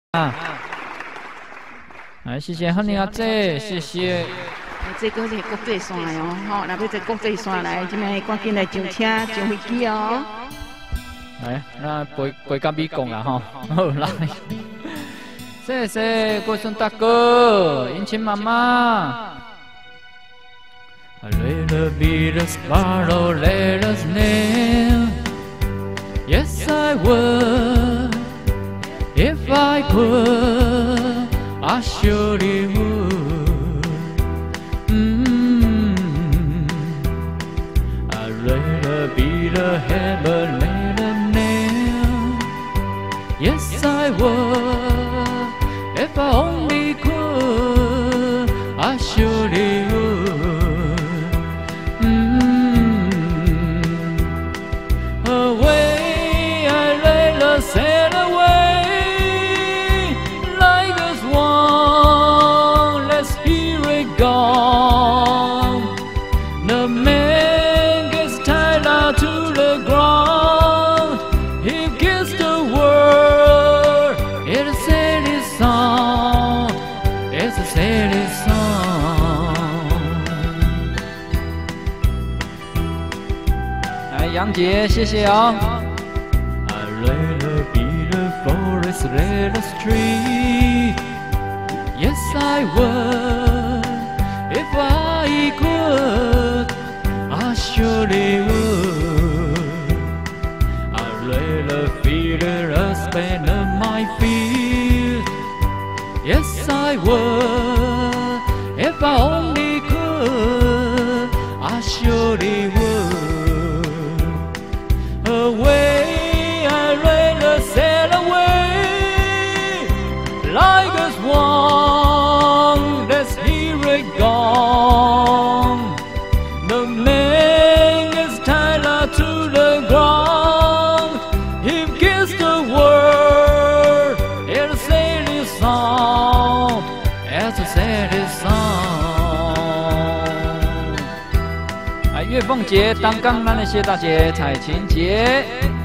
啊，来谢谢honey阿姐，谢谢。 这个是国际线哦，吼，若要坐国际线来，这边赶紧来上车、上飞机哦。 来，那陪甲美讲啦吼，好来，谢谢国顺大哥，迎亲妈妈。Let us be the sparrow, let us name. Yes, I would. If I could, I surely would. I'd rather be the heaven, let a nail. Yes, I would. If I only could, I surely would. Away, I'd rather sail away. Gone. The man gets tied out to the ground. He gets the world. It's a sad song. It's a sad song. 来，杨姐，谢谢哦。I'd rather be the forest, let us tree. Yes, I would. If I could, I surely would. I'd rather feel the husband of my feet. Yes, I would. If I only could, I surely would. Away, I'd rather sail away like a swan that's here gone. The man is tied up to the ground. He kissed the world. It's a sad song. It's a sad song. 月凤姐、当刚，那谢谢大姐、彩琴姐。